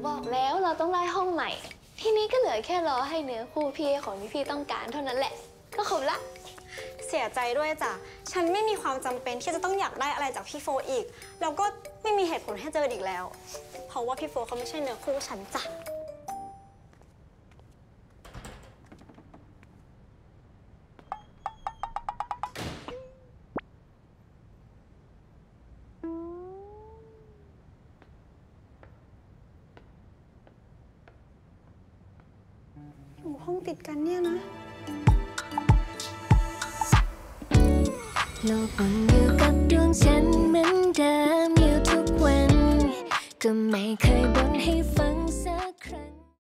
บอกแล้วเราต้องได้ห้องใหม่ทีนี้ก็เหลือแค่รอให้เนื้อคู่พี่ของที่พี่ต้องการเท่านั้นแหละก็ครบละเสียใจด้วยจ้ะฉันไม่มีความจำเป็นที่จะต้องอยากได้อะไรจากพี่โฟอีกแล้วก็ไม่มีเหตุผลให้เจออีกแล้วเพราะว่าพี่โฟเขาไม่ใช่เนื้อคู่ฉันจ้ะอยู่ห้องติดกันเนี่ยนะโลกมันอยู่กับดวงฉันเหมือนเดิมอยู่ทุกวันก็ไม่เคยบ่นให้ฟัง